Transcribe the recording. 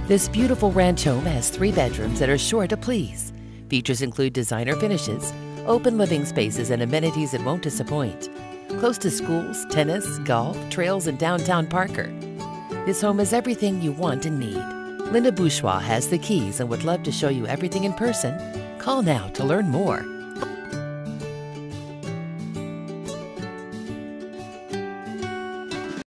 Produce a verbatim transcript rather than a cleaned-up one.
This beautiful ranch home has three bedrooms that are sure to please. Features include designer finishes, open living spaces, and amenities that won't disappoint. Close to schools, tennis, golf, trails, and downtown Parker. This home is everything you want and need. Linda Bourgeois has the keys and would love to show you everything in person. Call now to learn more.